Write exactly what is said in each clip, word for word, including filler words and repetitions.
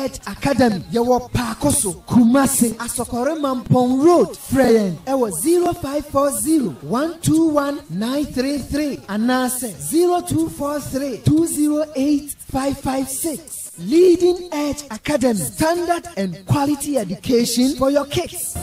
Edge Academy. Yawo Pakoso, Kumase, Asokore Mampong Road, Freyen. Ewo zero five four zero, one two one, nine three three. Anase zero two four three, two zero eight, five five six. Leading Edge Academy. Standard and quality education for your kids.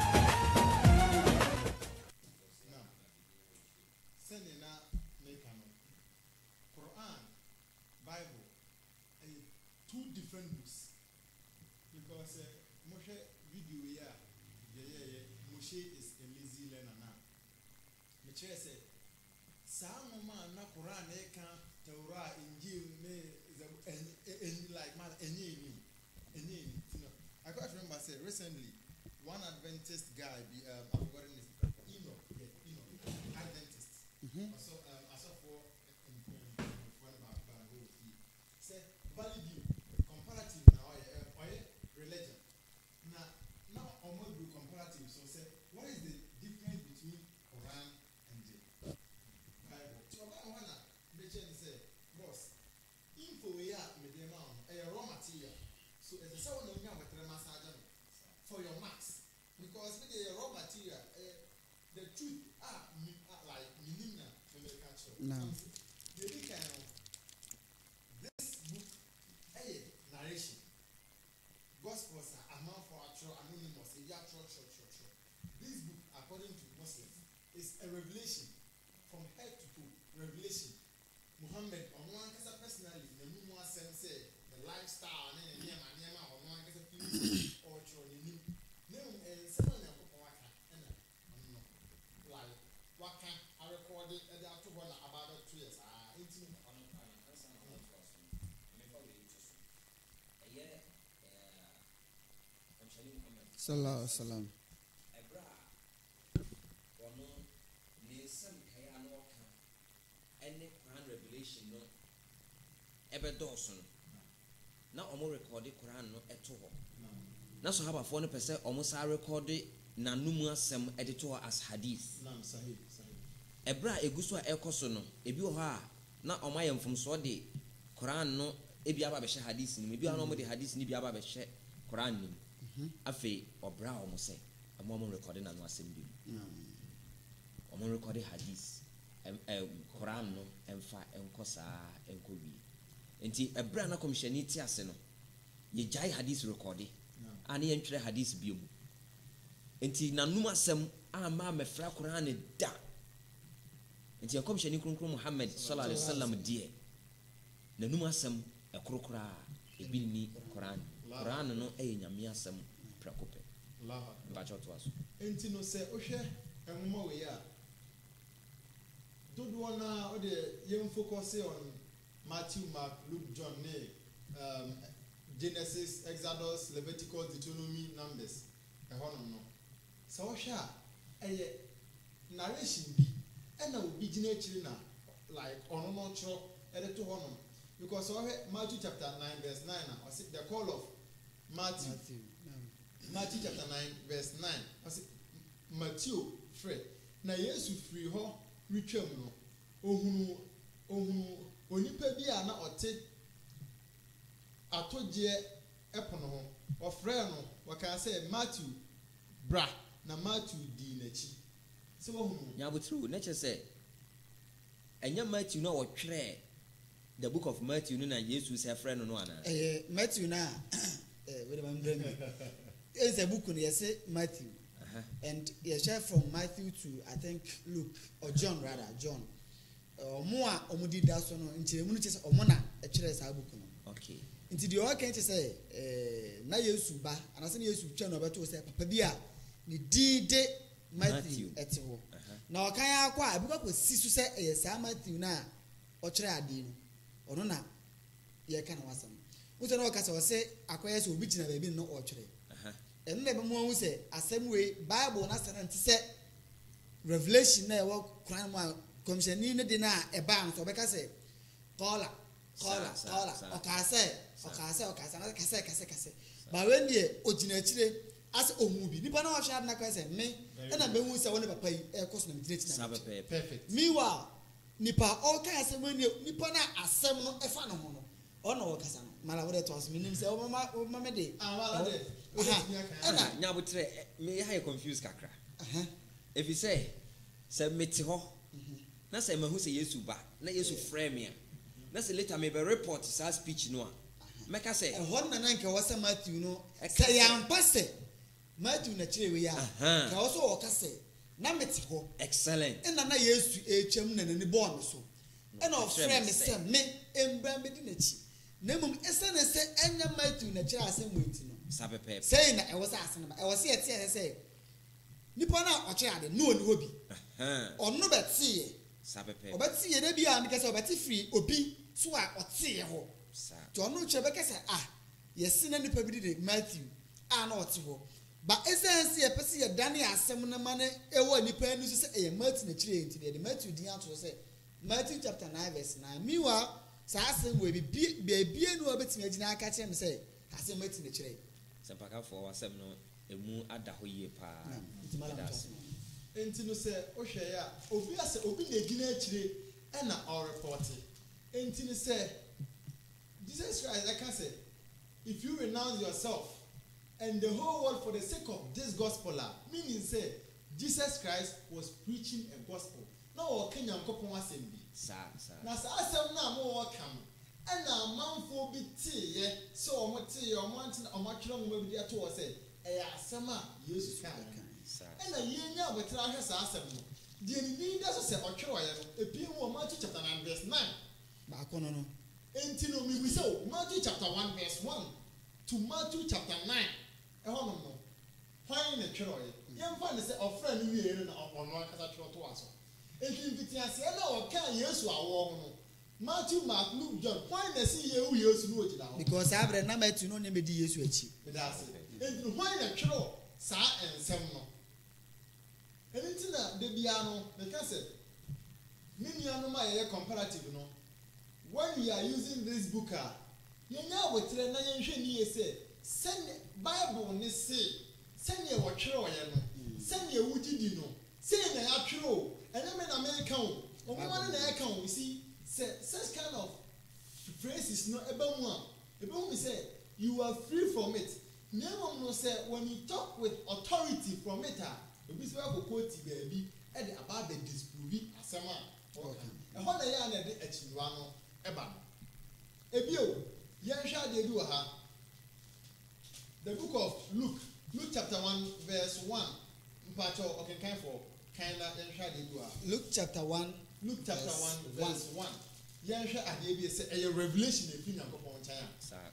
Recently, one Adventist guy, be um, I've forgotten his name, Enoch, yeah, Enoch, Adventist. Mm-hmm. So, um, I saw for one about who he said, valid view, comparative now, or religion. Now, now, I'm going to do comparative. So, say, what is the difference between Quran and the Bible? So, I want to mention, say, boss, info here, medium, a raw material. So, as a sound of young with for your marks, because with the raw material, uh, the truth are ah, like minimum culture. No. The kind of this book, a narration, Gospels are amount for actual anonymous. This book, according to Muslims, is a revelation from head to toe. Revelation. Muhammad, on one case personally, the Mumu sense, the lifestyle, and the name and on one case or Sallallahu alaihi wasallam. Revelation no ebe dawson na omo record Quran no eto ho na so haba fo no pese omo sa record na numu asem edito as hadith na sahih sahih ebra eguso a ekoso no ebi ho a na omo ayemfom so de Quran no ebi aba be she hadith ni ebi ano omo de hadith ni bi aba be she Quran ni afi obra omo se omo omo record na no asem bi omo record hadith em Quran no emfa enkosa enkobi enti ebra na komishani ti ase no ye jai hadith record ani entwere hadith biom enti nanum asem ama mefra Quran da enti komishani kronkron Muhammad sallallahu alaihi wasallam die nanum asem ekrokra ebi ni Quran Quran no e nyame asem prakope Allah ba choto aso enti no se ohwe enmo we ya do wanna or the young focus on Matthew, Mark, Luke, John, um, Genesis, Exodus, Leviticus, Deuteronomy, Numbers. I don't know. So, a narration be and I will be generally like on natural editor honor because Matthew chapter nine, verse nine, I see the call of Matthew. Matthew, Matthew chapter nine, verse nine. I see Matthew, Fred. Now, yes, you free her. Richard no ohunu ohunu onipa bi a na ote atoje epono ho ofre no waka say Matthew bra na Matthew di nachi se ohunu nya butru na che say enya Matthew na wotwere the book of Matthew no na Jesus say frɛ no no ana eh Matthew na eh we dem bring is a book no yes Matthew. Uh-huh. And you share from Matthew to I think Luke or John rather John. Uh, more omudi daso no nti emu no chese omona e kire sa book no. Okay. Nti the all can say eh na Yesu ba anase na Yesu twa no beto say papa bia ni dide Matthew ete ho. Na o kan akwa abi kwa si su say e sa Matthew na o kire ade no. Ono na ye kan wasam. Wo se na o ka say o say akoye say obi gina ba bi no o kire. And never more say, as same way, Bible na certain say revelation na wo Quran ma commission ni de na e ban so be ka say call call call o ka say o ka say o ka say na ka say ka say ka say ba when dey ogina chire as omubi nipa na o hwa na ka say me e na be hu say woni papa yi e koso na me gina chire perfect meanwhile nipa o ka say when nipa na asem no e fa no ho no o na o ka say no mara wo de to asem nim se o mama o mama de ah wala de o de nya kan ana nya botre me ha ye confuse kakra aha if you say say meti ho na say mahu say Yesu ba na Yesu frame me na say later me be report sa speech no a meka say e hon na na nke wo se Matthew no say yampa se Matthew na kire we ya ka wo so wo ka say na meti ho excellent ena na Yesu echem na nani born so ena of frame say me embra me di na chi na mum ese na say enya Matthew na kire asem wenti no sabepe say na e wo say asem na e wo say etie say nipa na o kire ade no oni hobi aha onu betie sabepe obetie na bia nke say obeti free obi so a otie ho sa to onu kire be kese ah yesi na nipa bi di Matthew a na otie ho ba essence ye pese ye dane asem na mane ewo nipa anu so say e Matthew na kire enti de Matthew din ato say Matthew chapter nine verse nine miwa sa asem we bi bi bi anu obetimi agina aka kire me say asem Matthew na kire sempaka for wasem no emu ada ho ye pa enti no se o hwe ya obi ase obi na gina akire e na o report enti no se Jesus Christ I can say if you renounce yourself and the whole world for the sake of this gospel meaning say Jesus Christ was preaching a gospel na o kenya nkopon asem bi sa sa na sa asem na mo wo kam e na manfo bi tie so o mo tie o mo anti o mo twere mo bi ato o say e asem a Jesus kan sa and a year with Rasha Assem. The need us say, or Troy, a P one Matthew chapter nine, verse nine. Bacono. Entino me so Matthew chapter one, verse one to Matthew chapter nine. A honorable. Why in a Troy? Young fan is a friend you hear on one as a trot to us. And if it has no can yes, our woman. Matthew, Mark, Luke, John, why they see you years know it now? Because I have never met you no name the Yesu echi. That's it. And why in a troll, sir and seminal. And it's in the piano, the cassette. Many are my comparative, no. When we are using this book, you know what the Nigerian say, send Bible, they say, send your watch, send your woody dino, send a true, and I'm an American, or one in the account, we see, such kind of phrases not about one. About we say, you are free from it. Never no say, when you talk with authority from it, we say, I will quote baby, and about the disprove asama. And what I am at the Echiwano, Eba. Ebio, Yansha de Duha. The book of Luke, Luke chapter one, verse one. Mpacho, okay, kind for kinda Yansha de Duha. Luke chapter one, Luke chapter one, verse one. Yansha Adebi say a revelation in Pina Coponchaya.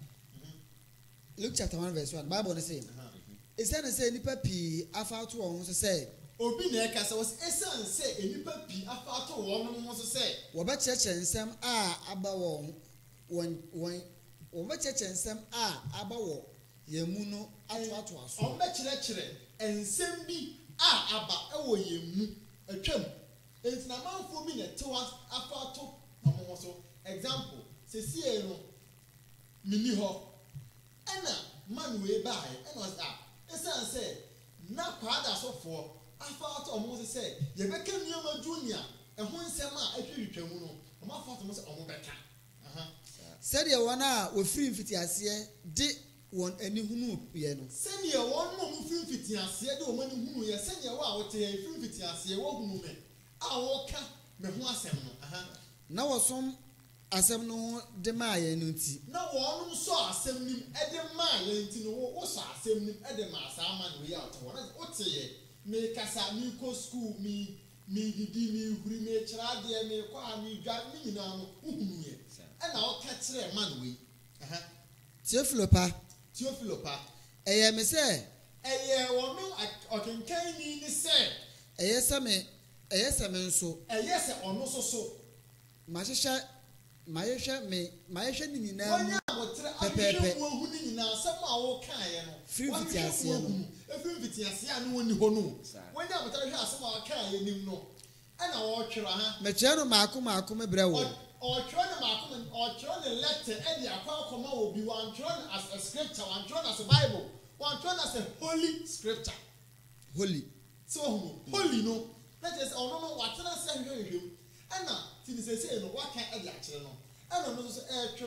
Luke chapter one, verse one. Bible is saying, it's saying, say, Nipa P, Alpha to one, say, Obi na eka was esan say enipa pi afa to wo no mo so say wo ba cheche nsem a aba wo won won wo ba cheche nsem a aba wo yemu no ato ato aso o ba kire kire ensem bi a aba e wo yemu atwam enti na manfo bi na tewa afa to mo so example se sie no mini ho ena man we ba e ena was a esan say na kwada so for afa to omo say ye beka nneoma junior e ho nsem a atwitwa mu no omo afa to mo say omo beka aha said ye wana wo free mfiti ase de won ani hunu ye no sene ye won no mo free mfiti ase de omo ani hunu ye sene ye wa wo te ye free mfiti ase wo hunu me a wo ka me ho asem no aha na wo som asem no de ma ye no nti na wo no so asem nim e de ma ye nti no wo so asem nim e de ma asa ama no ye out wo na wo te ye me kasa mi ko school mi mi didi mi huri me kira de me ko a mi dwa mi nyina no uhunu ye e na o ka kire man we aha Theophilopa Theophilopa eye me say eye wo no okenkan ni ni say eye se me eye se me nso eye se ono so so ma hwehwe ma hwehwe me ma hwehwe ni nyina wonya wotre ahwehwe wo hu ni nyina asem a wo kan ye no free fiti ase no free fiti ase a no woni ho no wonya wotre hwe asem a wo kan ye nim no ana wo twere ha me kire no maako maako me bre wo o twere no maako me o twere no letter e di akwa akoma obi wan twere as a scripture wan twere as a bible wan twere as a holy scripture holy so holy no that is ono no watena se hwe hwe ana ti ni se se no wa kan e di akire no ana no so e twere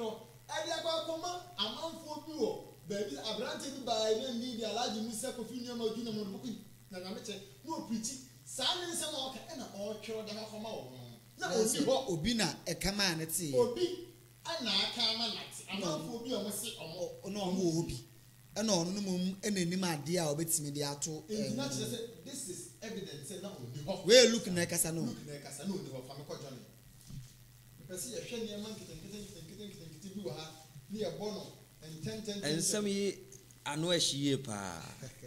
ɛde akɔ akɔma amanfoɔ bi wɔ baabi aberante bi baa ɛna ni di alagye musa kofi nneɛma odu na mo no na na mekyɛ na opirikyi saa ne nsɛm a ɔka ɛna ɔtwerɛ de akɔma wɔn na obi hɔ obi na ɛkama ne te obi ana aka ama nate amanfoɔ bi a wɔn se ɔmo na ɔmo wɔ hɔ bi ɛna ɔno no mom ɛna anim adeɛ a ɔbɛtumi de ato ɛɛ na kyerɛ sɛ this is evidence sɛ na obi hɔ wei look na ɛkasa no look na ɛkasa na obi hɔ fa me kɔ johnny pɛsɛ yɛhwɛ nneɛma nketenkete nketenkete nketenkete bi wɔ ha ne yɛbɔ no ntɛntɛntɛn nsɛm yi ano ahyie paa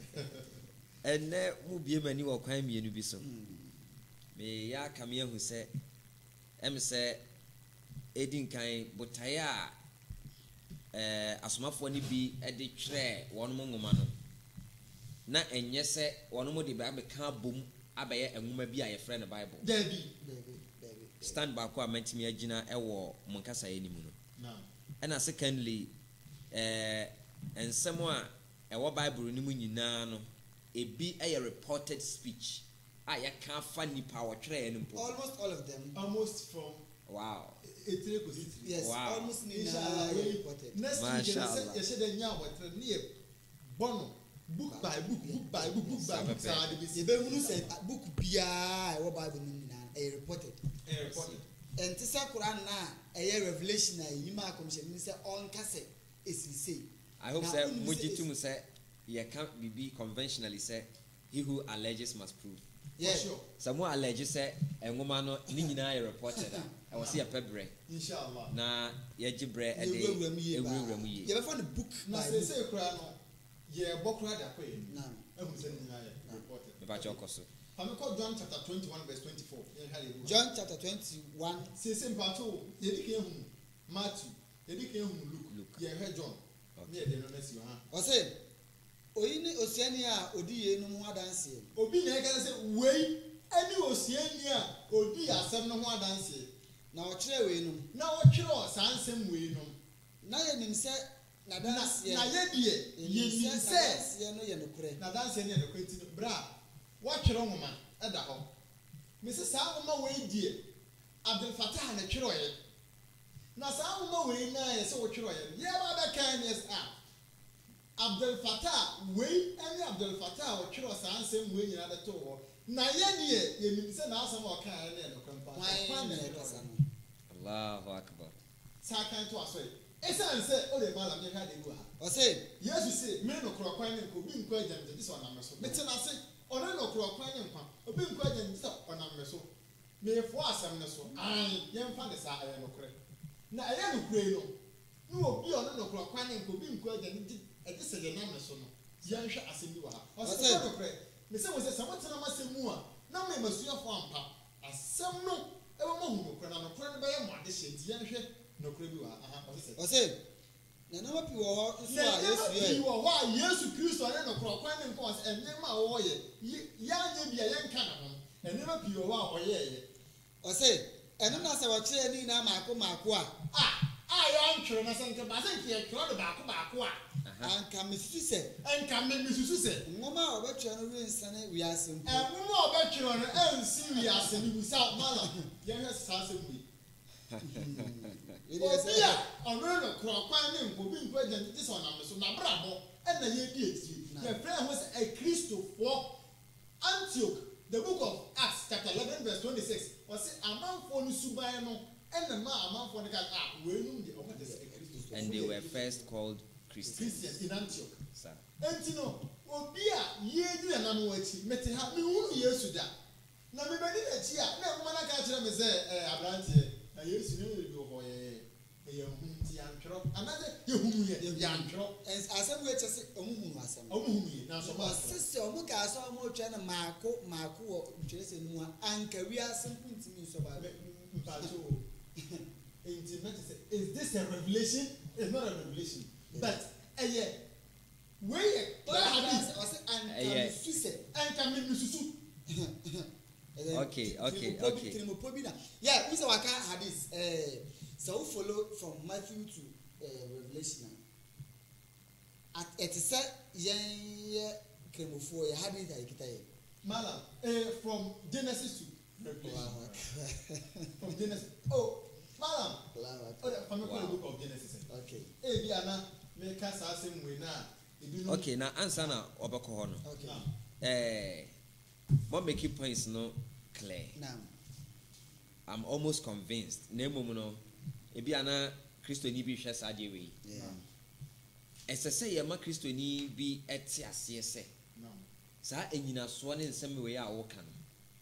ɛnɛ mu bie m'ani wɔ kwan mmienu bi so meyɛ aka me ahu sɛ ɛm sɛ ɛdi nkan botaeɛ a ɛɛ asomafoɔ no bi de twerɛ wɔn mo nwoma no na ɛnyɛ sɛ wɔn mo de bɛka abom abɛyɛ nwoma bi a yɛfrɛ no bible dabi stand baako a mantimi agyina ɛwɔ mo nkasaeɛ no mu no ɛna secondly ɛɛ nsɛm a ɛwɔ bible no mu nyinaa no ebi ɛyɛ reported speech a yɛka afa nipa a wɔtwerɛeɛ no mpo almost all of them almost from wow etire kosi yes wow. almost inshallah nina reported next week Mashallah. yɛhyɛ dɛ nya abɔtire ne yɛ bɔ no book by book book by book book by book saa de bi si yɛbɛhunu sɛ book biara a ɛwɔ bible no nyinaa ɛyɛ reported ɛyɛ reported ɛnte sɛ koran na ɛyɛ revelation a ɛyi ma akɔmhyɛni ni sɛ ɔnka sɛ ɛsirisei I hope Na sɛ wonim mogye sɛ tum sɛ yɛka biribi conventionally sɛ he who alleges must prove yes sure sɛ mo allege sɛ nwoma no ne nyinaa yɛ reported a ɛwɔ sɛ yɛpɛ berɛ inshallah na yɛgye berɛ ɛde yɛwurawura mu yie ɛwurawura mu yie yɛbɛfa no book na by sɛ book sɛ kura no yɛbɔ kura de akɔ yɛ na ɛhu sɛ ne nyinaa yɛ reported mepakyɛ ɔkɔ so pamekɔ John chapter twenty-one verse twenty-four yɛn ha yɛ John chapter twenty-one sese mpato yɛdi kan ehunu Matthew yɛdi kan ehunu Luke Luke. yɛhwɛ John ne yɛde no n'asi wɔ ha ɔsɛ oyi ne osuani a odi yie no ho adanseɛ obi na ɛka sɛ wei ɛne osuani a odi asɛm no ho adanseɛ na ɔkyerɛ wei nom na wɔtwerɛ saa nsɛm wei no na yɛnim sɛ na n'adanseɛ na yɛ deɛ yɛnim sɛ n'adanseɛ no yɛ nokorɛ n'adanseɛ ne yɛ nokorɛ nti no bere a wɔtwerɛ nwoma ɛda hɔ mesi saa nwoma wei deɛ Abdul Fattah na twerɛeɛ na saa nwoma wei na yɛ sɛ wɔtwerɛeɛ no yɛba bɛka ne yɛ a Abdul Fattah wei ɛne Abdul Fattah a wɔtwerɛ saa nsɛm wei nyinaa de too hɔ na yɛ deɛ yɛnim sɛ n'asɛm a ɔkaeɛ ne yɛ nokorɛ mpa kwan na na ɛkasa ɛtwerɛ no allahu akbar saa kan to aso yi ɛsiane sɛ ɔde malam yɛ hwɛ ade gu ha ɔsɛ yesu se mene nokorɔ kwan ne nkwa obi nkɔ agya no gye sɛ ɔnam me so mete n'ase ɔne nokorɔ kwan ne nkwa obi nkɔ agya no gye sɛ ɔnam me so meefoɔ asɛm ne so an yɛmfa ne saa ɛyɛ nokorɛ na ɛyɛ nokorɛ yi no na obi a ɔne nokorɔ kwan ne nkwa obi nkɔ agya no gye ɛgye sɛ yɛnam ne so no yɛnhwɛ asɛm bi wɔ ha ɔsɛ Ɔsɛ- ɛyɛ nokorɛ mesɛ wɔ sɛ sɛ motena m asɛm mu a na ma masuafoɔ ampa asɛm no ɛbɛma hu nokorɛ na nokorɛ no bɛyɛ mo adehyɛ nti yɛnhwɛ nokorɛ bi wɔ ha aha ɔsɛ sɛ ɔsɛ na nneɛma pii wɔ hɔ nso na a yesu nneɛma pii yɛ wɔ hɔ a yesu kristo ne nokorɔ kwan ne nkɔn sɛ nneɛma a wɔyɛ yɛanyɛ bi a yɛnka ne ho nneɛma pii wɔ hɔ a ɔyɛɛyɛ ɔsɛ ɛno na sɛ wɔkyerɛ ne nyinaa maako maako a a a yɛantwerɛ na sɛ nka baasɛ nka yɛtwerɛ no baako baako a anka mesusu sɛ ɛnka me mesusu sɛ nwoma a wɔbɛtwerɛ no rensane wiase mpo ɛnwoma a ɔbɛtwerɛ no ɛnsi wiase no busa mala yɛhwɛ saa asɛm yi Ɛdeɛ sɛ- obi a ɔno ne nokorɔ kwan ne nkɔ obi nkɔ agya no gye sɛ ɔnam ne so n'abrabɔ ɛna yɛdi akyire Na. yɛfrɛ ho sɛ akristofoɔ Antioch the book of Acts chapter eleven verse twenty-six ɔsɛ amanfoɔ no suban no ɛna ma amanfoɔ no ka a wɔenum deɛ ɔmo de sɛ akristofoɔ and they were first called Christians Christians in Antioch sir enti no obi a yɛdi nanam wɔ akyi mete ha mehunu yesu da na mebɛdi n'akyi a na ɛmoma no ka kyerɛ me sɛ ɛɛ aberanteɛ na yesu ne yɛ bi wɔ hɔ yɛ ɛyɛ hu nti yɛantwerɛ anaasɛ yɛhunu yɛ yɛantwerɛ ɛns- asɛm wei kyɛ sɛ ɔmo hunu asɛm ɔmo hunu yɛ nanso ɔmo ɔse antwerɛ sɛ ɔmo kaa sɛ ɔmo twerɛ no maako maako wɔ ntwerɛsɛ no mu a anka wiase mpo ntumi nsɔ baabi mpatsɛ o enti na kyerɛ sɛ is this a revelation it's not a revelation but ɛyɛ wei yɛ clear hadith ɔse anka Ɛyɛ- mesu sɛ ɛnka me mesusu ɛyɛ Okay, ti- okay, tirimopɔ bi- okay. tirimopɔ bi na yɛ n sɛ waka hadis ɛɛ sɛ wo follow from Matthew to ɛɛ Revelation a at ɛte sɛ yɛn yɛ kramofoɔ yɛ hadis a yɛkita yɛ malam eh, from Genesis to Revelation from Genesis oh malam oh the family Wow. book of Genesis okay ebi ana me ka saa asɛm wei na ebi no okay na answer na obekɔ hɔ no okay eh what make points no clear now I'm almost convinced na emom no ebi ana Christoni bi hwɛ saa de wei yeah ɛsɛ sɛ yɛma Christoni bi ɛte aseɛ sɛ no saa enyinasoɔ ne nsɛm wei a wɔka no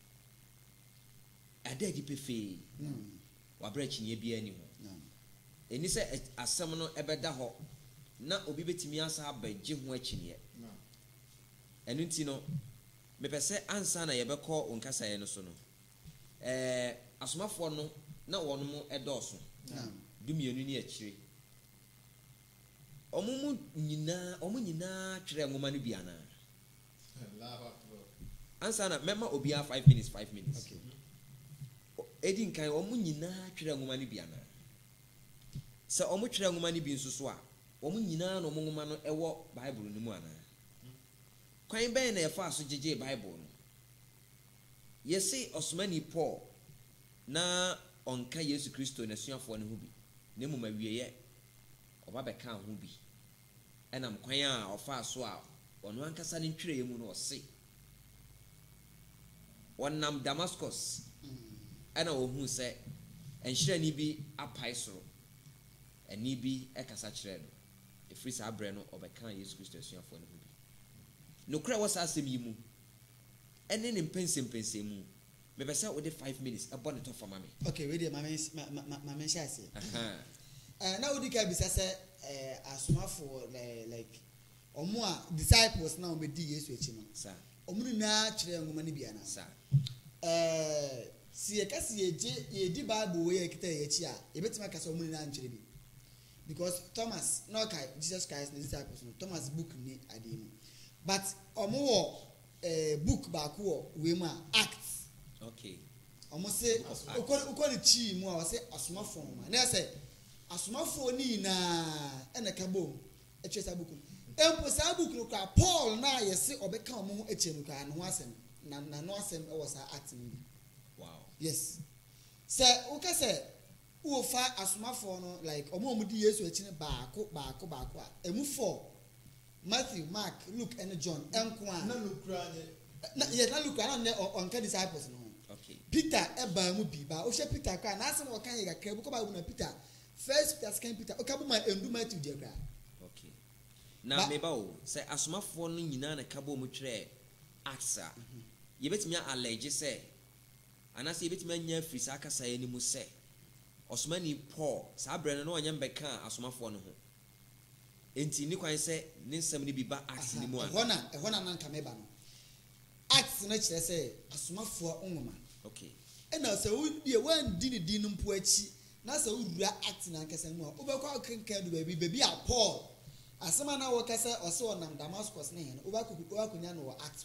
ada adi pefee wabrɛ kyinye bi ani ho no ɛni sɛ asɛm no ɛbɛda hɔ na obi betumi asa abɛgye ho akyinye no ɛno nti no mepɛ sɛ ansa na yɛbɛkɔ onkasaeɛ no so no ɛɛ asomafoɔ no na wɔn mo ɛdɔɔso no dumienu ne akyire ɔmo mu nyinaa ɔmo nyinaa twerɛ nwoma no bi ana lava ansa na mɛma obiara five minutes five minutes okay edi nkan ɔmo nyinaa twerɛ nwoma no bi ana sɛ ɔmo twerɛ nwoma no bi nso so a ɔmo nyinaa na ɔmo nwoma no ɛwɔ bible no mu ana kwan bɛn na yɛfa so gyegye bible no yɛse ɔsomani Paul na ɔnka Yesu Kristo n'asuafoɔ no ho bi na mmom awieyɛ ɔba bɛka ho bi ɛnam kwan a ɔfa so a ɔno ankasa ne ntwerɛeɛ mu no ɔse wɔnam Damascus ɛna wɔhu sɛ ɛnhyerɛni bi apae soro ɛni bi ɛkasa kyerɛ no ɛfiri saa berɛ no ɔbɛka Yesu Kristo asuafoɔ no ho bi nokora wɔ saa asɛm yi mu ɛne ne mpɛnsɛmpɛnsɛm mu mepɛ sɛ wode five minutes ɛbɔ ne tɔfa ma me okay we dey mame mame hyɛ ase aha eh na wodi ka bisa sɛ eh asomafo like ɔmo a disciples na ɔbɛdi Yesu akyi no sa ɔmo nyinaa kyerɛ nwoma no bi ana sa eh si yɛka si yɛgye yɛdi bible wei yɛkita yɛ akyi a yɛbɛtumi aka sɛ ɔmo nyinaa nkyerɛ bi because Thomas na ɔka Jesus Christ na disciples no Thomas book ni ade mu but ɔmo wɔ eh book baako wɔ wei mu a Acts okay ɔmo se ukɔ ukɔ ne chi mu a ɔse asomafo ma na sɛ asomafo ni na ɛna ka bom ɛtwe sa book empo sa book no ka Paul na yɛse ɔbɛka ɔmo ho ɛkyɛ no ka ne ho asɛm na na no asɛm ɛwɔ sa Acts mu wow yes sɛ woka sɛ wo fa asomafo no like ɔmo ɔmo di Yesu akyi ne baako baako baako a emu four Matthew, Mark, Luke and John enko a na nokura nye na yɛ na Luke ana ne ɔnka disciples no okay Peter eba mu bi ba o hwɛ Peter kwa na asɛm ɔka yɛ kakra bu ko ba bu na Peter first Peter second Peter o ka bu ma endu Matthew de kra okay na meba o sɛ asomafoɔ no nyinaa na kabo mu twerɛ Acts a yɛbɛtumi allege sɛ anase yɛbɛtumi anya firi saa kasaeɛ no mu sɛ ɔsomani Paul saa berɛ no na ɔnyɛ mbɛka asomafoɔ no ho enti ni kwan sɛ ne nsɛm no bi ba Acts no mu a ɛhɔ na ɛhɔ na nanka meba no Acts no kyerɛ sɛ asomafoɔ nwoma okay ɛna sɛ wo die wan di ne din no mpo akyi na sɛ wura Acts na nkasa mu a wobɛkɔ akenkan do baabi baabi a Paul asɛm na wɔka sɛ ɔsɛ ɔnam Damascus ne hɛn wobɛkɔ wobɛkɔnya no wɔ Acts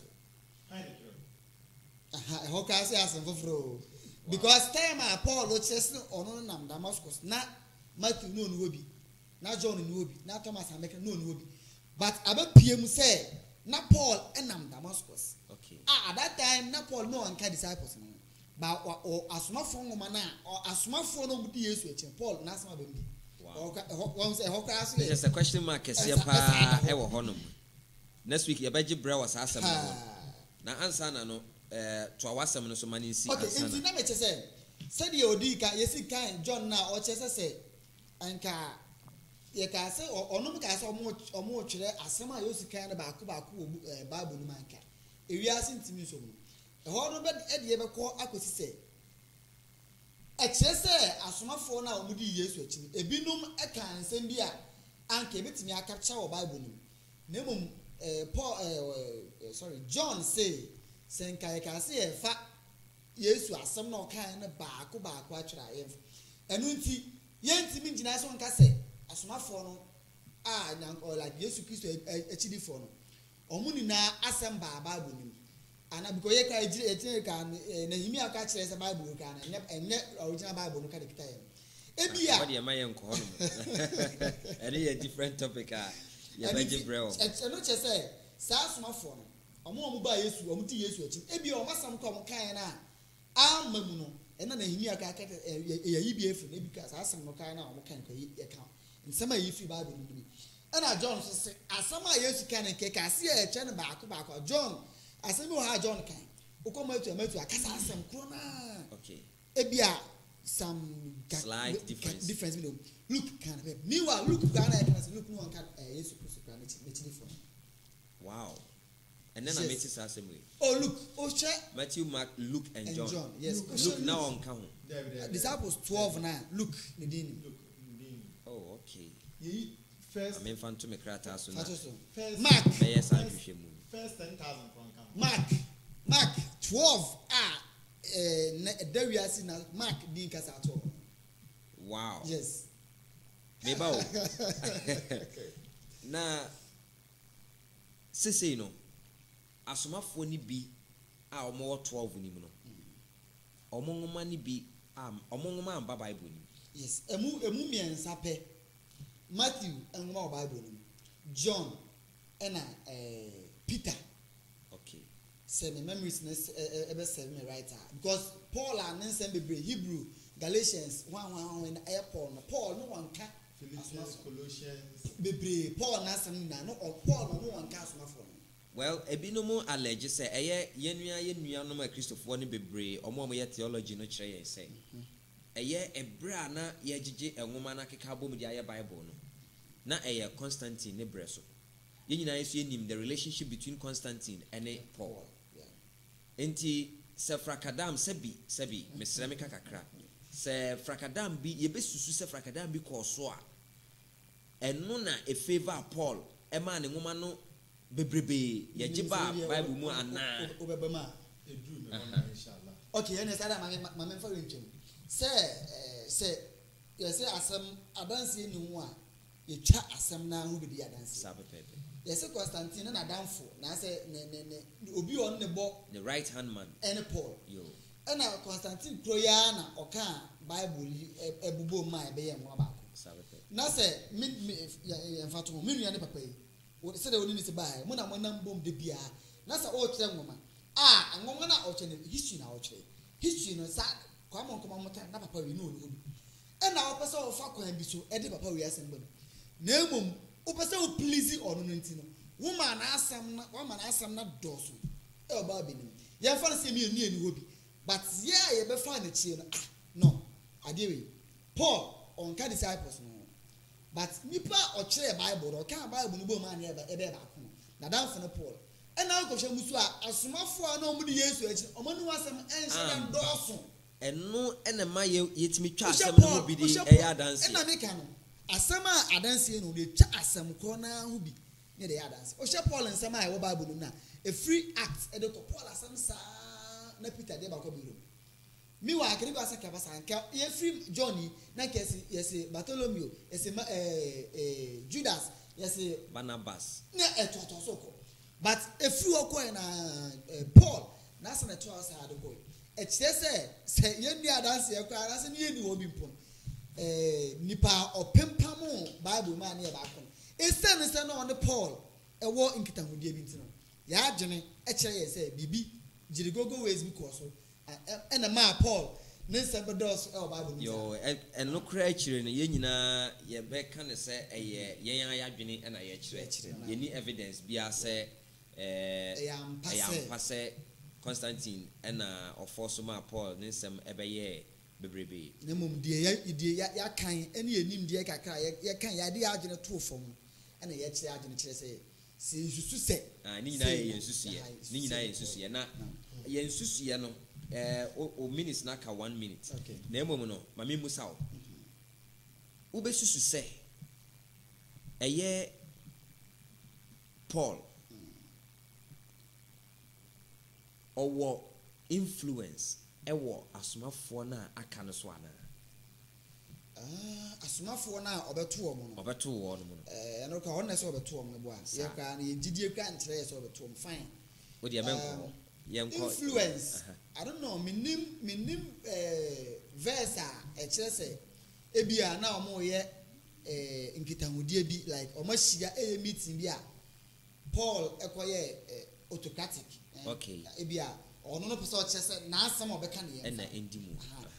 aha ɛhɔ ka sɛ asɛm foforɔ because time a Paul wo kyerɛ sɛ ɔno nam Damascus na Matthew no no bi na John no bi na Thomas ameka no no bi but abapie mu sɛ na Paul enam Damascus okay ah at that time na Paul no anka disciples no ba o asomafo ngoma na asomafo no budi Yesu akyi Paul na asoma ba mu wow wɔn sɛ ɛhɔ kra so there's a question mark kɛseɛ paa ɛwɔ hɔ nom next week yɛbɛgye brɛ wɔ saa asɛm no ho na ansa na no eh to awasɛm no so ma ne nsi okay ansa nti na na me kyɛ sɛ sɛdeɛ odi ka yɛsi kan John na ɔkyɛ sɛ sɛ anka yɛ ka sɛ ɔnom ka sɛ ɔmo ɔmo twere asɛm a Yesu kan no baako baako wɔ Bible no manka ewiase ntimi nso mu ɛhɔ no bɛ ɛde yɛbɛkɔ akosi sɛ ɛkyerɛ sɛ asomafoɔ no a ɔmo di Yesu akyi no ebinom ɛka nsɛm bi a anka ebetumi akapkyɛ wɔ Bible no mu na mmom ɛɛ Paul ɛɛ sorry John say sɛ nka yɛ ka sɛ yɛfa Yesu asɛm na ɔkan no baako baako atwerɛ a yɛmfa ɛno nti yɛntimi ngyina so nka sɛ asomafoɔ no a nyank or like Yesu Kristo akyidifo no ɔmo nyinaa asɛm baa Bible nim ana because yɛ ka egyire ekyire ka na himi aka kyerɛ sɛ Bible ka na ɛnyɛ ɛnyɛ original Bible no ka de kita yɛ ebi a what yɛ ma yɛ nkɔ hɔ nom ɛne yɛ different topic a yɛbɛgye brɛ wɔ ɛno kyerɛ sɛ saa asomafoɔ no ɔmo ɔmo ba Yesu ɔmo ti Yesu akyi ebi a ɔmo asɛm ka ɔmo kan na ama mu no ɛna na himi aka ka ɛyɛ yi bi efi na ebi ka saa asɛm no kan na ɔmo kan ka yɛ ka nsɛm a yɛfi bible no bi ɛna John so sɛ asɛm a Yesu ka ne kɛkɛ ase a ɛkyɛ no baako baako John asɛm bi wɔ ha John kan wokɔ Matthew Matthew akasa asɛm koro naa okay ebia some slight difference difference bi no Luke kan bɛ meanwhile Luke kan na ɛka sɛ Luke no anka Yesu Kristo kan ne kyiri fo wow and then I met this assembly. Oh look, oh check Matthew, Mark, Luke, and, and John. John. Yes. Luke, Luke now on count. Disciples twelve now. Luke, Nadine. Oh, okay. First, I mean, fan to me, Krata, so first, Mark. Yes, I First ten thousand Mark. Mark twelve. Ah, eh, there we are seeing Mark being cast at all. Wow. Yes. Maybe. Now, say no. Asomafoɔ ni bi a ɔmo wɔ twelve ni mu no ɔmo nwoma ni bi a ɔmo nwoma amba Bible ni. Yes, emu emu mmiɛnsa pɛ Matthew nwoma wɔ Bible ni John ɛna ɛɛ Peter. Okay. Sɛ my memories na ɛbɛ sɛ me right ah because Paul a ne nsɛm bebree Hebrew Galatians one one one ɛyɛ Paul no Paul no wɔn ka Philippians Colossians bebree Paul na asɛm na no Paul no wɔn ka asomafoɔ no. Well, ebinom allege say eye yenua yenua no ma Christopher ni bebre omo omo ye theology no kire yen say eye ebra na ye gigi enwoma na keka bom dia ye Bible no na eye Constantine ne breso ye nyina yesu enim the relationship between Constantine and Paul enti se frakadam sebi sebi mesrɛ me kakakra se frakadam bi ye besusu se frakadam bi kɔ so a eno na e favor Paul e ma ne nwoma no bebrebe ye giba Bible mu ana obebema edru me inshallah. Okay, ene sada ma ma me fa rentwem se se ye se asem adanse ni hu a ye twa asem na hu bi adanse sabe pepe ye se Constantine na danfo na se ne ne ne obi on ne bo the right hand man ene Paul yo ena Constantine kroya na oka Bible ebubo ma ebe ye mo ba sabe pepe na se mi emfa to mi nua ne papa yi o se de oni ni se ba mo na mo nam bom de bia na se o kire nwoma ah nwoma na o kire history na o kire history no sa kwa mo nkoma mo tan na papa wi no o ena o pese o fa kwan bi so e de papa wi asem bam na emom o pese o please ono no ntino woman na asem na woman na asem na doso e o ba benim ye fa na se mi enu enu hobi but yeah ye be fa na chie no ah no ade we Paul on ka disciples no but nipa o kire Bible o ka Bible no bo man e be ba ko na danfo no Paul ena ko hwe musu a asomafo a na omu de Yesu achi omo no asem enhye dan doso eno ene ma ye yetimi twa asem no bi di e ya dance ena me ka no asem a adanse no de twa asem ko na hu bi ne de ya dance o hwe Paul nsem a e wo Bible no na a free act e de ko Paul asem sa na Peter de ba ko bi ro mi wa akere ba sa ka ba sa nka ye free Johnny na kesi yesi Bartholomew yesi eh eh Judas yesi Barnabas na etoto so ko but if you are going na Paul na se na to asa ade ko e kire se se ye nua dance ye kwa na se ne ye ni obi mpon eh nipa opempam Bible ma na ye ba ko e se ne se na on Paul e wo nkitahudie bi ntino ya agene e kire ye se bibi jirigogo ways bi ko so e na ma Paul ne se be dos e Bible yo en no kra kire no ye nyina ye be ka ne se eye yen ayadwene e na ye kire ye ni evidence bia se eh yam passe Constantine and of force ma Paul ninsem ebeye bebrebe na mom die ya die ya kan ene enim die kakra ya kan ya de agene to fom ene ya kire agene kire se se nsusu se ah ni nyina ye nsusu ye ni nyina ye nsusu ye na ye nsusu ye no eh o minutes na ka one minute na emom no mame musa wo wo be susu se eye Paul owo influence ewo asomafo na aka no so ana ah asomafo na obeto wo no obeto wo no eh eno ka wona se obeto wo no bo a ye ka na ye gidie kwa ntere se obeto wo fine o de menko ye nko influence I don't know minim minim eh verse a e kire se ebia na omo ye eh nkitahudie bi like omo hia e meeting bi a Paul ekoye autocratic okay ebia ono no pese o chese na asem obeka ne ena endimu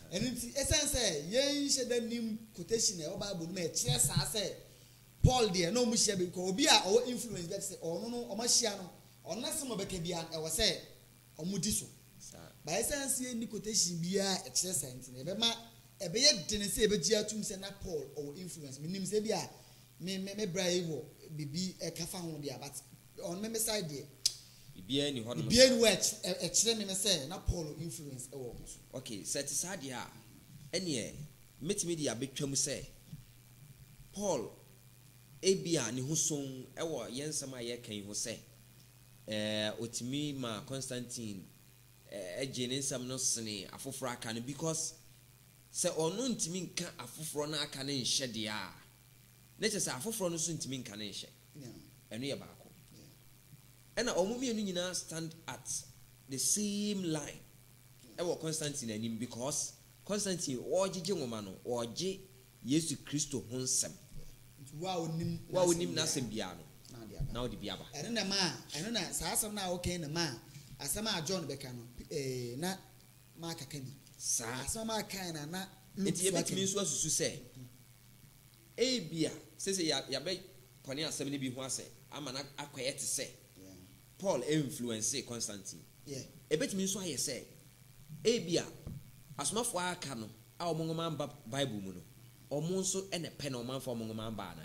And it's essence, yen shed the name quotation or Bible, may chess, I say, Paul dear, no Michelle, because be our influence, that's or no, or Marciano, or not some of the Cabian, I was say, or Mudiso. By essence, any quotation be a chess and never ma a bed didn't say, but Gia to send up Paul or influence. Me name say, be a me me brave be a cafan, but on my side, dear. Be any one. Be any watch, a children say, not Paul influence. Okay, set aside ya. Any met media big chum say Paul Abia ni Huson, ewa yen sama ye can you say, eh, Otimi ma Constantine, eh, Jane some no sunny, a fufra can because say or no to mean can a fufrona can in shed ya. Let us have fufron soon to mean can in shed. And we are back. And our movie stand at the same line. Ewa Constantine and him because Constantine or G Jomano or J Yesu Christo Honsem. Wow, Wow, Nim Nassim Biano. Now the Biaba. I don't know, ma. I don't know. Sasa now okay, na ma. Asama John Becano. Eh, na Mark Kenny. Sa. Asama kind na. It yet means what to say. A Bia says Yabe Ponia seventy be one say. I'm an acquired to say. Paul influence Constantine. Yeah. A bit means why you say. Abia, as much for our canon, our Mongoman Bible Muno, or Monso and a pen or man for Mongoman Bana.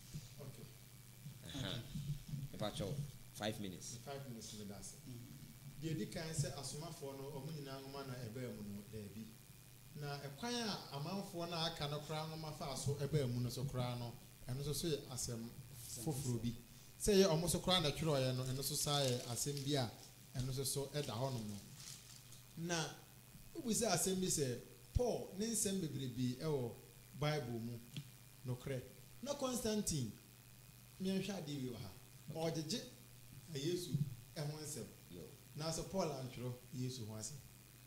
Okay. About five minutes. Five minutes in the dance. The Dick I said, as much for no Omina Mana a bear muno, there be. Now, a choir amount for an I cannot crown on my fast so a bear muno so crano, and also say as a fufrubi. Say almost a crown at Troy and also say as in beer, and also so at the honor. Now, we say assembly say Paul Ninsen be our Bible no cre no Constantine me shadi we ha or the j a yesu e ho nsem now so Paul antro yesu ho ase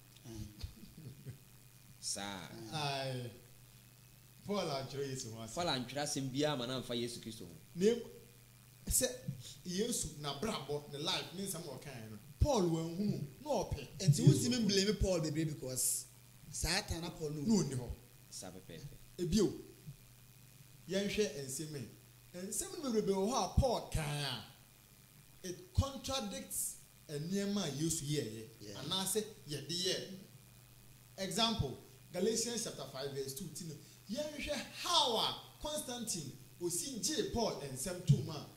sa ai Paul antro yesu ho ase Paul antro sem bia ma na mfa Yesu Kristo name say yesu na brabo the life means some more kind no Paul wan hu no ope and you see me blame Paul baby because Satan na Paul no ni ho sa pepe ebio yen hwe enseme enseme no bebe ho a Paul kan it contradicts eniema yesu ye and I say ye de ye example Galatians chapter five verse two tino yen hwe how a Constantine osi J Paul ensem two man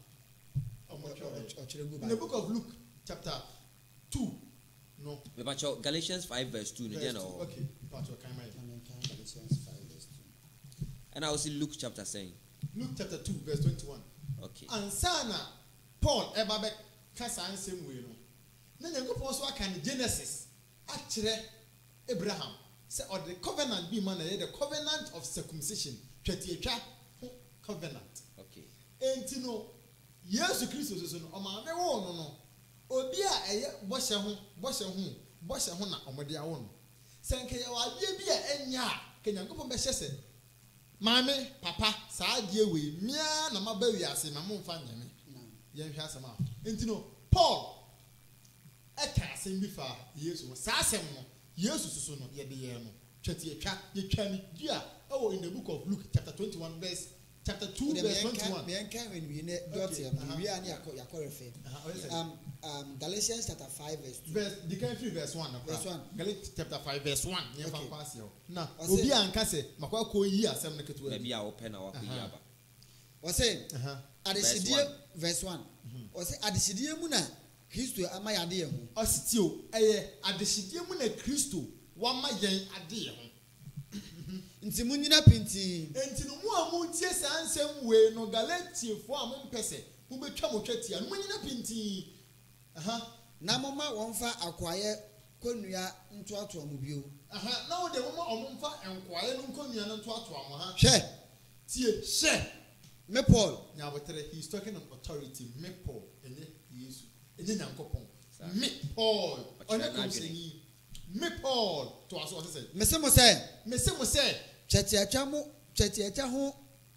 in the book of Luke chapter two no about Galatians five verse two verse two. Okay but can I Galatians five verse two and I will see Luke chapter saying Luke chapter two verse twenty-one okay and sana Paul eba be kasa ansem we no na nyakopon so aka ne Genesis akire Abraham say or the covenant be man the covenant of circumcision twetiatwa covenant okay enti no Yesu Christo so no o ma me wo no no obi a eye bohye ho bohye ho bohye ho na omode awo no senke ye wa die bi a enya a kenyankopon be hye se mame papa saa die we mia na maba wi ase ma mo mfa nyame ye hwe asema enti no Paul eka asem bi fa Yesu saa asem no Yesu so no ye de ye no tweti etwa ye twa ni dia oh in the book of Luke chapter twenty-one verse chapter two verse twenty-one me enkan when we ne dot here we are near yakorefe um um Galatians chapter five verse two verse the can three verse one verse one Galatians chapter five verse one ye fa pass here na obi anka se makwa ko yi asem ne keto na bia wo pe na wa ko yi aba o say adeshidie verse one o say adeshidie mu na Kristo ama yade ye ho ositio eye adeshidie mu na Kristo wa ma yen ade ye ho nti munyina pinti enti no mu a mu tie sa ansem we no Galatiefo a mo mpese mu betwa mo twatia no munyina pinti aha na moma wonfa akwaye konua ntoato mo bio aha na wo de moma omomfa enkwaye no konua no ntoato mo ha hwe tie hwe me Paul nyabotere he is talking of authority me Paul ene Yesu ene nyankopon me Paul onye komseni me Paul to aso say me se mo say me se mo say chetiacha mo chetiacha ho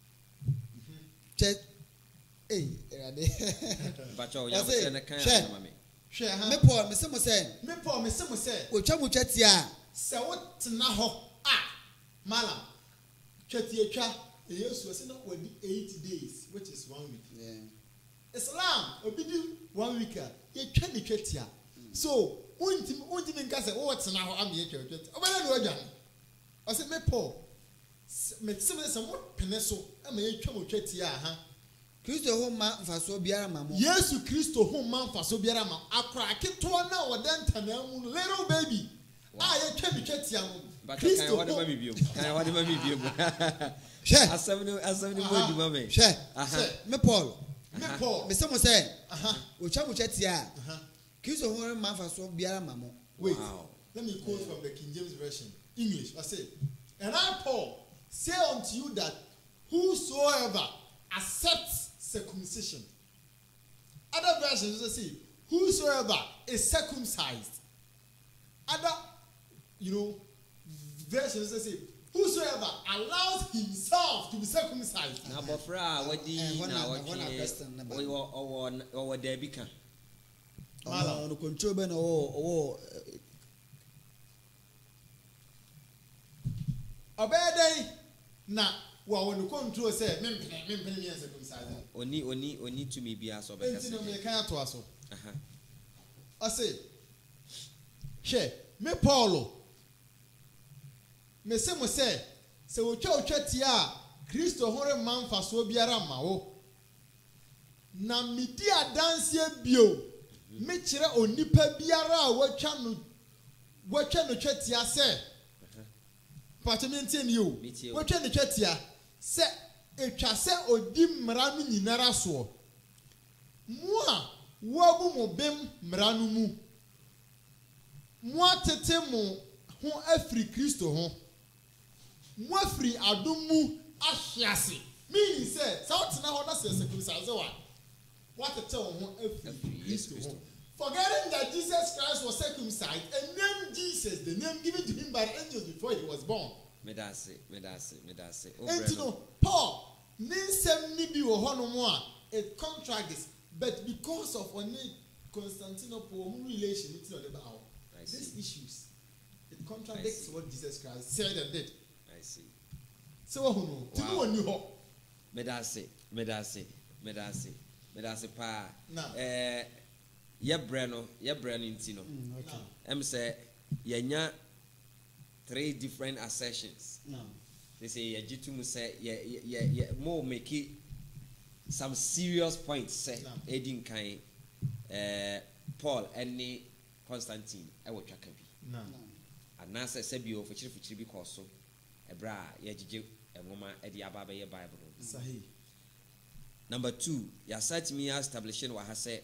chet eh erade but you ya say na kan ya mama me hwe me Paul me se mo say me Paul me se mo say o twa mo chetia se wo tena ho a Malam, Chetiacha, yes, was not eight days, which is one week. Yeah. Islam, obidi one week, ye twenty chetia. So, unti unti minkasa, oh, what's now? I'm here. Oh, well, no, Jan. I said, me Paul, me similar somewhat peneso, I may come chetia, huh? Kristo ho ma mfaso biara ma mo. Yesu Kristo ho ma mfaso biara ma akra ketewa na wodanta na mu little baby. Ah ye twa bi twetia mo. Kristo ho ma bibiom. Kan wade ma bibiom. She. Asem ni asem ni mo di ma me. She. Aha. Me Paul. Me Paul. Me say mo say. Aha. O twa mo twetia. Aha. Kristo ho ma mfaso biara ma mo. Wait. Wow. Let me quote from the King James version. English. I say, "And I Paul say unto you that whosoever accepts circumcision." Other versions will say, whosoever is circumcised. Other, you know, versions will say, whosoever allows himself to be circumcised. Na bofra wadi na wadi. Owo Owo owo debi kan. Malam no control be no owo Obey na wa won control say mempene mempene me circumcised. Oni oni oni to me bia so be Enti no me kan ato aso. Aha. I say, she me Paulo. Me se mo se se wo twa otwa tie a Kristo hore manfa so biara ma wo. Na medi adanse bio. Me kire onipa biara a watwa no watwa no twa tie se. Patamenti ni o. Watwa no twa tie se etwa se odi mmara no nyinara so. Mo a wo mo bem mmara no mu. Mo atete mo ho afri Kristo ho. Mo afri adom mu ahyiase. Meaning say, south na ho na say circumcise wa. What to tell ho afri Kristo ho. Forgetting that Jesus Christ was circumcised and named Jesus, the name given to him by the angels before he was born. Medase, medase, medase. And you know, Paul, ninsem ni bi wo hono mo a it contradicts, but because of one Constantinople relation it's not about these issues, it contradicts what Jesus Christ said and did. I see. So who know? To know when you ho. Medase, medase, medase, medase pa. Now, eh, ye breno, ye breno intino. Okay. Em say yenya three different assertions. No. They say ye jitu say ye ye ye more make it some serious points say No. Edin kind eh Paul any Constantine e wo twaka bi. no. Anasa sebio for chiri for chiri bi koso ebra ye gige enwoma e di aba be ye Bible. Sahi. Number two, ya site me establishing wa ha say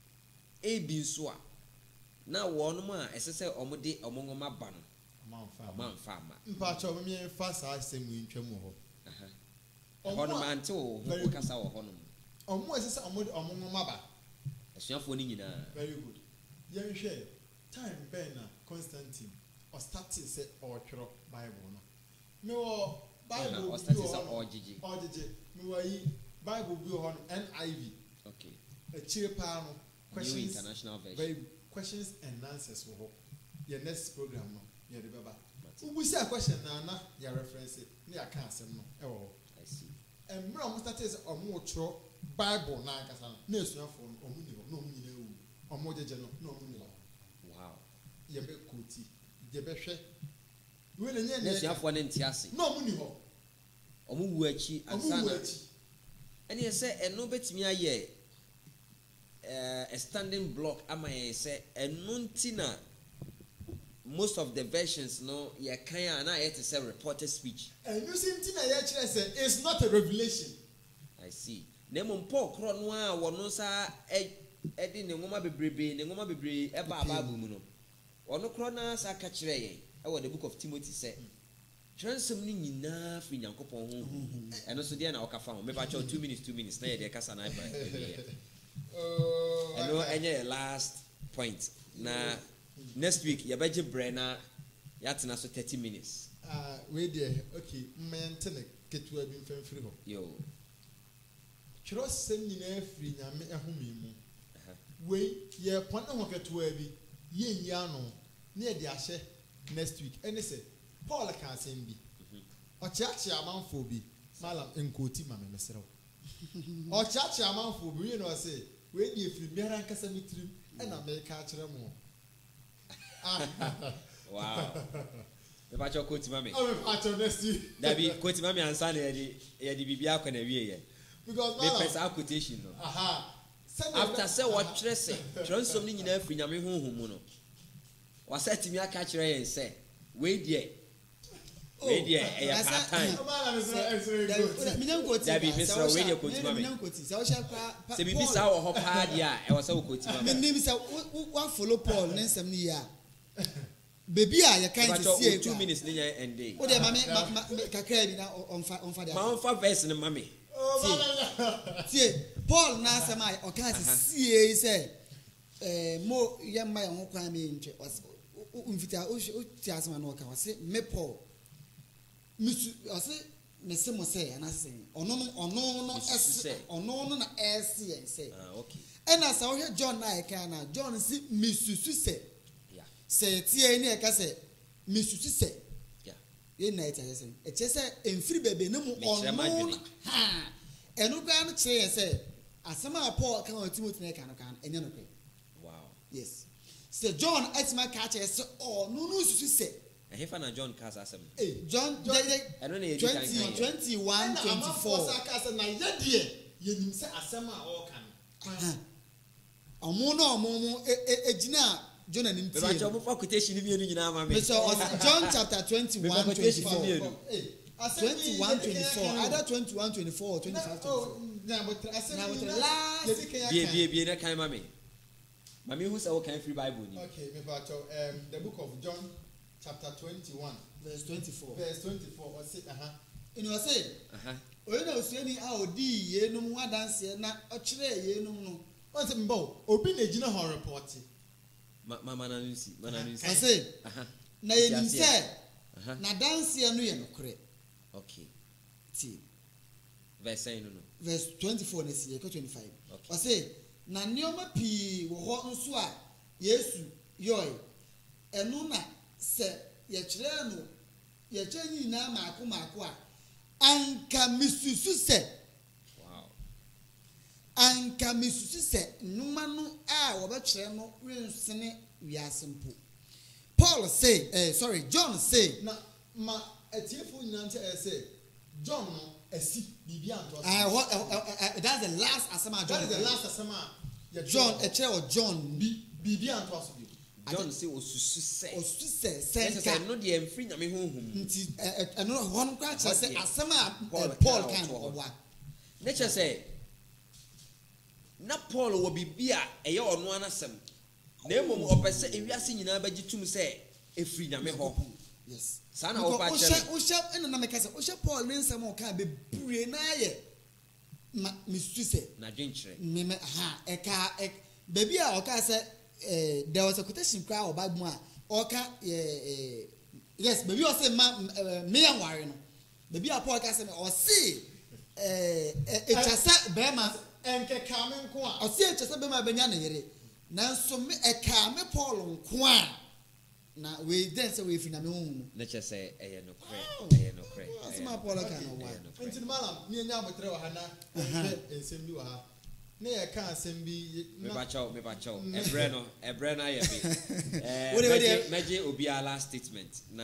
e bi nso a na wonu ma esese omode omongoma ba no Manfa. manfa ma. Mpa cho me me fa sa asem wi ntwam ho. Aha. Hono ma ante wo very ho kasa wo hono. Omo esese omo omo ma ba. Asuafo ni nyina. Very good. Yen hwe time ben na Constantine or started say or tworo Bible no. Me wo Bible Or bi started wo say ho. or gigi. Or gigi. Me wo yi Bible bi wo ho N I V. Okay. A chire pa no New questions. International Version. Very questions and answers wo ho. Your next program no. Yeah, the baba. We see a question na na your reference it. Ni aka asem no. E wo. I see. And mra mo started say omo tworo Bible na aka sa no. Na esuafo no omo ni ho. Na omo nyina ewu. Omo jeje no. Na omo ni ho. Wow. Ye be koti. Ye be hwe. We na nye Na ne. asuafo ne nti ase. Na omo ni ho. Omo wu achi Omo ansana. wu achi. Ene ye say eno betimi aye eh a standing block ama ye say eno nti na most of the versions no ye kan na ye to say reported speech. And you see nti na ye kire say it's not a revelation. I see. Na mo Paul kro no a wono sa e di ne ngoma bebrebe ne ngoma bebre e ba Bible mu no. Ono kro na sa ka kire ye e wo the book of Timothy say transem ni nyina fi Nyankopɔn ho. Eno so de na okafa ho. Me ba cho two minutes two minutes na ye de kasa na ba. Oh. Eno enye last point. Na next week you beje brena yatena so thirty minutes. Ah, we there. Okay, mentene ketua bi mfamfiri ho. Yo. Tworo sem nyina afiri nyame ehome mu. Aha. We ye pone ho ketua bi ye nyi ano na ye de ahye next week. Ene say Paul can send bi. ɔkyeakyea amanfoɔ bi malam nkɔɔti ma me mesrɛ wo ɔkyeakyea amanfoɔ bi wie na ɔse wei deɛ firi biara nkasa me tirim ɛna meka akyerɛ mo wow mepakyɛ kɔti ma me mepakyɛ next week dabi kɔti ma me ansa na yɛde yɛde biribi akɔ na wie yɛ because mepɛ saa quotation no aha after sɛ wɔtwerɛ sɛ twerɛ nsɛm no nyinaa firi nyame honhom mu no wasɛ tumi aka kyerɛ yɛn sɛ wei deɛ wei deɛ ɛyɛ part-time dabi mesrɛ wei deɛ kɔti ma me sɛ biribi saa wɔ hɔ paa deɛ a ɛwɔ sɛ wo kɔti ma me menim sɛ woafolo Paul ne nsɛm no yie a beebi a yɛka nti sie two minutes ne nyɛ ɛnde wo deɛ ma me kakra bi na ɔmfa ɔmfa deɛ ma ɔmfa verse no ma me tie Paul na asɛm a ɔka nti sie sɛ ɛɛ mo yɛmma yɛn ho kwan me ntwe mfita o ti asɛm na ɔka ɔse me Paul misu ɔse mese mo sɛ anase ɔno no ɔno no ɛse ɔno no na ɛse yɛn sɛ ah okay ɛna sɛ wohwɛ John na ɛka na John si misusu sɛ sɛ tie ni ɛka sɛ misusu sɛ yɛn na ɛkyɛ sɛ ɛkyɛ sɛ mfiri bebe ne mu ɔno ha ɛno kwa no kyerɛ yɛ sɛ asɛm a Paul ka wɔ Timothy na ɛka no kan ɛnyɛ no kɔ wow yes sɛ John ɛtima ka kyerɛ sɛ ɔno no susu sɛ ɛhefa na John ka asɛm eh John ɛno na yɛdi kan kan twenty-one twenty-four na yɛdeɛ yɛnim sɛ asɛm a ɔɔka no ɔmo na ɔmo mo egyina John anim tie mebakyɛ ɔmo fa quotation ni mienu nyinaa ma me so John chapter twenty-one twenty-four twenty-one twenty-four either twenty-one twenty-four or twenty-five twenty-four bie bie bie na kan ma me ma me hu sɛ wo kan free Bible ni okay mebakyɛ um the book of John chapter twenty-one verse twenty-four verse twenty-four or say aha in was say aha oye na osuani a odi yenum wadanse na ɔkyerɛ yenum no on say mbo obi na gyina hɔ report ma ma na nsi ma na nsi I say aha na yenim sɛ aha na danse no yɛ nokore okay ti verse nine no verse twenty-four na si twenty-five okay I say na nneɛma pii wɔ hɔ nso a Yesu yɔe ɛno na sɛ yɛkyerɛ no yɛkyerɛ nyinaa maako maako a anka misusu sɛ wow anka misusu sɛ nnwoma no a wɔbɛkyerɛ no rensene wiase mpo Paul say eh sorry John say na ma atiefo nyinaa nkyɛ ɛsɛ John no asi biribi anto I what that's the last asema John that is the last asɛm a John ɛkyerɛ wɔ John bi biribi anto aso bi John say osusu sɛ osu sɛ sɛ sɛnka no de mfiri nyame honhom nti ɛno hɔ no kora kyerɛ sɛ asɛm a Paul Paul ka kan ɔtɔ hɔ. ɔwa ne kyerɛ sɛ na Paul wɔ biribi a ɛyɛ ɔno anasɛm na mmom ɔpɛ sɛ ewiase nyinaa bɛgye tum sɛ efiri nyame hɔ yes saa na wɔpa kyerɛ o hyɛ ɛna na meka sɛ o hyɛ Paul ne nsɛm a ɔka bebree na yɛ ma misusu sɛ na dwenkyerɛ mmemme ha ɛka ɛ beebi a ɔka sɛ ɛɛ there was a quotation kura wɔ Bible mu a ɔka ɛɛ ɛɛ yes beebi a ɔsɛ ma ɛɛ mmea nware no beebi a Paul ka sɛ ɔsi ɛɛ ɛ etwa sɛ bɛrima ɛnkeka me nko a ɔsi etwa sɛ bɛrima bɛnya ne yere nanso me ɛka me Paul nko a na wei den sɛ wei fi na me huhu mu ne kyerɛ sɛ ɛyɛ nokorɛ ɛyɛ nokorɛ ɔsi ma Paul ka no wa nti malam me nya abotre wɔ ha na ɛhwɛ nsɛm bi wɔ ha na yɛka asɛm bi mebakyɛw mebakyɛw ɛbrɛ no ɛbrɛ no ayɛ bi Wode, wode. ɛɛ mɛgye obiara last statement na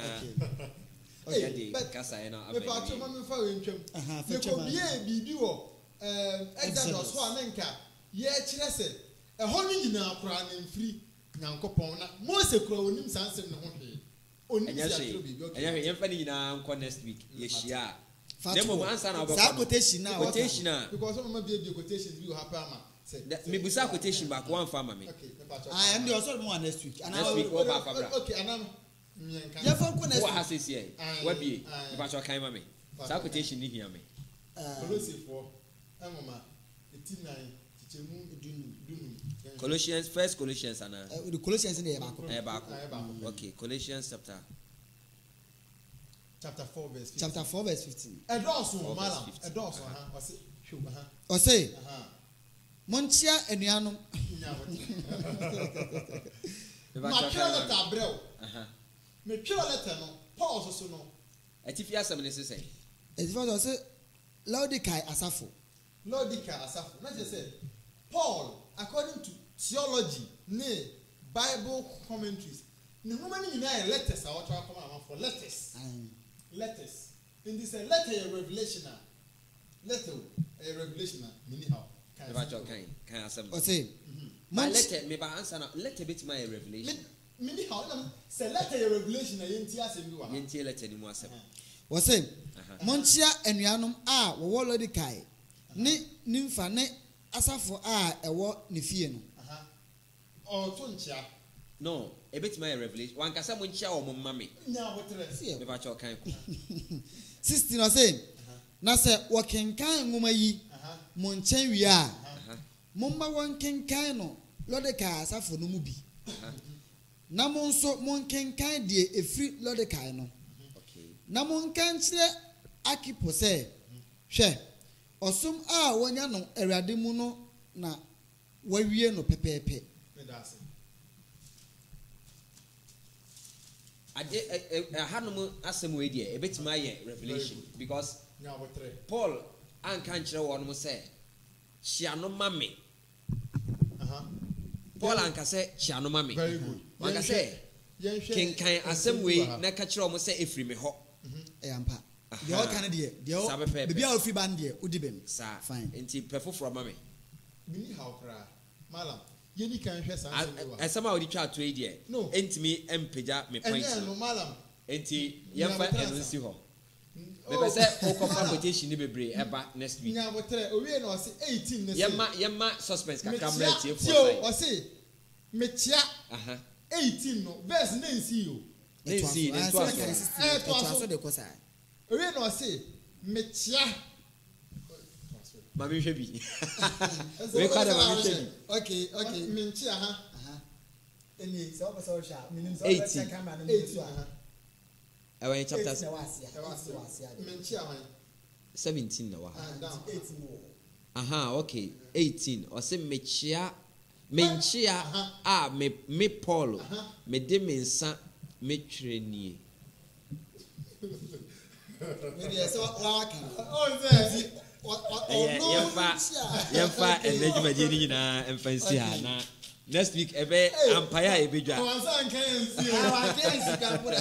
yɛde kasaeɛ no mepakyɛ ma abɛn memfa wei ntwam aha fa twam yɛkɔbie biribi wɔ Exodus hɔ a ne nka yɛkyerɛ sɛ ɛhɔ no nyinaa koraa ne mfiri Nyankopɔn na Mose koraa onim saa nsɛm ne ho hwee onim ɛnyɛ sɛ hwee atwerɛ biribi ɛnyɛ hwee yɛmfa ne nyinaa nkɔ next week yɛhyia a na mmom ansa na saa wobɛkɔ no quotation na quotation a because ɔmama biebie quotations bi wɔ ha pɛ ama sɛ da- mebusa quotation baako wamfa ama me okay mepakyɛ ah ɛndi ɔsɔ mo next week ana Next week. Wɔ baako abra. okay anam mmiɛnka yɛfa nkɔ next wowɔ ha week sɛsie Aye, wabie aye. mebakyɛw kan ma me saa quotation ne hia me Kolosifoɔ ɛmoma ɛti nan kyekyɛmu dunum dunum Colossians first Colossians ana Uh, the Colossians in the back. ɛyɛ baako Ɛyɛ baako. okay Colossians chapter chapter four verse fifteen Chapter four verse fifteen. ɛdɔɔso Four malam verse fifteen. ɛdɔɔso aha ɔse hwɛ aha Or say, aha Monchia enuanum. nya wɔte mebakyɛw matwerɛ kan ma lɛta me abrɛw aha metwerɛ lɛta no Paul so so no atifi asɛm ne sesɛ atifi asɛm sɛ Laodikai asafo Laodikai asafo na just say Paul according to theology ne Bible commentaries ne nwoma ni nyinaa letters a wɔtɔ akɔma ama for letters letters in this letter a revelation a letter a revelation a mini how ne ba chɔ kan kan asɛm o say ma letter me ba answer na letter bit my revelation mini how na say letter a revelation a yɛnti asɛm bi wa yɛnti letter ni mu asɛm o say monchia anuanom a wɔwɔ Laodikai ne nimfa ne asafo a ɛwɔ ne fie no aha ɔ to nchia no a bit my revelation wan kasa mo nchia o mo mame nya wotre me ba chɔ kan ko sixteen o say na sɛ wɔkenkan nwoma yi mo nkyɛn wie a momma wɔnkenkan no Laodikai asafo no mu bi na mo nso monkenkan deɛ efiri Laodikai no na monkan kyerɛ Akipo sɛ hwɛ ɔsom a wɔnya no Awurade mu no na wawie no pɛpɛɛpɛ ade hanom asɛm wei deɛ ɛbɛtumi ayɛ revelation because Paul anka nkyerɛ wɔn mo sɛ hyia no ma me Paul anka sɛ hyia no ma me anka sɛ kenkan asɛm wei na ka kyerɛ wɔn sɛ efiri me hɔ ɛyɛ mpa deɛ ɔka no deɛ deɛ baabi a ofiri ba no deɛ wodi bɛm saa fine nti pɛ foforɔ ma me mini how kra malam yɛni kan hwɛ saa asɛm bi wa ɛsɛm a wɔde twa ato yi deɛ ɛntumi mpagya me point ɛnyɛ no malam nti yɛmfa ɛno nsi hɔ mepɛ sɛ wokɔfa quotation ne bebree ɛba next week nya wotre owie na ɔse eighteen ne sɛ yɛma yɛma suspense kakra mmra tie fo sɛ ɔse mekyia aha eighteen no verse ne nsi o ne nsi ne to aso eh to aso de kosa owie na ɔse mekyia ma me hwɛ bi we kwa da ma me hwɛ bi okay okay menkyia ha aha eni sɛ ɔbɛ sɛ ɔhwɛ minim sɛ eighteen. ɔbɛ kyɛ camera no eighteen aha ɛwɔ yɛ chapters menkyia ha seventeen na wɔ ha and down eighteen no aha okay eighteen ɔsɛ mekyia menkyia a me me Paul me de me nsa metwerɛ nie me de sɛ waka oh say ɛyɛ yɛmfa yɛmfa ɛnɛ dwumadie no nyinaa ɛmfa nsi ha na next week ɛbɛ ampaeɛ a ɛbɛdwa wansa nka nsi o awake nsika pura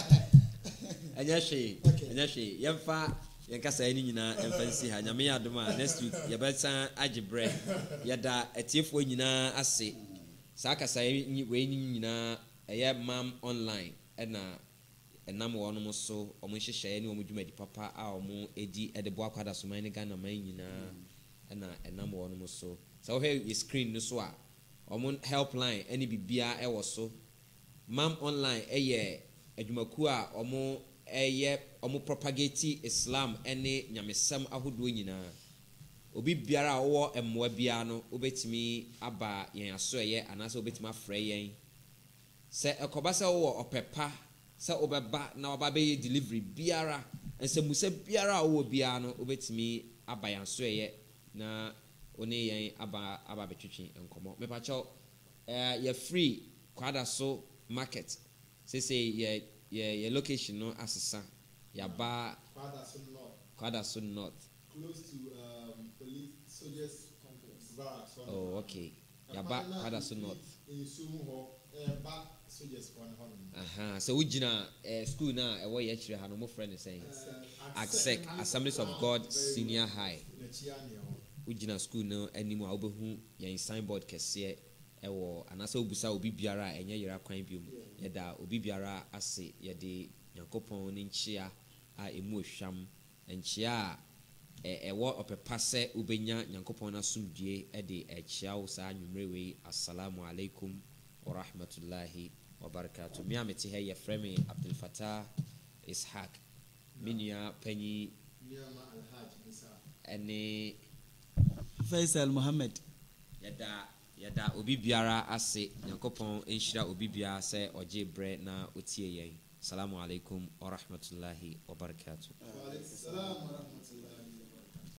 ɛnyɛ hwee ɛnyɛ hwee yɛmfa yɛnkasa no nyinaa ɛmfa nsi ha nyame yɛ adom a next week yɛbɛsan agye berɛ yɛda atiefoɔ nyinaa ase saa kasa wei nyinaa ɛyɛ mam online ɛna ɛnam wɔnom so ɔmo nhyehyɛeɛ ne ɔmo dwumadi papa a ɔmo ɛdi ɛde boa kwada soman ne Ghana man nyinaa ɛna ɛnam wɔnom so sɛ wohwɛ yɛ screen no so a ɔmo helpline ɛne bibia ɛwɔ so mam online ɛyɛ adwumakuo a ɔmo ɛyɛ ɔmo propagate Islam ɛne nyamesɛm ahodoɔ nyinaa obi biara a ɔwɔ mmoa biara no wobɛtumi aba yɛn aso ɛyɛ anaasɛ wobɛtumi afrɛ yɛn sɛ ɛkɔba sɛ wowɔ ɔpɛpa sɛ wobɛba na waba bɛyɛ delivery biara nsɛmusa biara a wowɔ biara no wobɛtumi aba yɛn aso ɛyɛ na one yɛn aba aba bɛtwitwi nkɔmmɔ mepakyɛw ɛɛ yɛ free kwada so market sese yɛ yɛ yɛ location no asesa yaba kwada so north kwada so north close to um, police soldiers complex barracks oh okay yaba kwada so north in sumu ho eh ba soldiers on hono aha so wogina eh, school na ɛwɔ yɛ kyerɛ ha no mo friend saying Acsec Assemblies of God Senior High na chia ne ho wogina school no anim a wobɛhu yɛn signboard kɛseɛ ɛwɔ anasa obusa obi biara a ɛnyɛ yɛra kwan biom yɛda obi biara ase yɛde Nyankopɔn ne nkyia a emu ohwam nkyia a ɛwɔ ɔpɛpa sɛ wobɛnya Nyankopɔn no asomdue ɛde ɛkyia wo saa nwummerɛ wei assalamu alaikum wa rahmatullahi wa barakatuh me a mete ha yɛfrɛ me Abdul Fattah Ishaq me nua panyi niama alhaj isa ɛne Faisal Muhammad yɛda yɛda obi biara ase Nyankopɔn nhyira obi biara sɛ ɔgye brɛ na otie yɛn assalamu alaikum wa rahmatullahi wa barakatuh wa alaikum salam wa rahmatullahi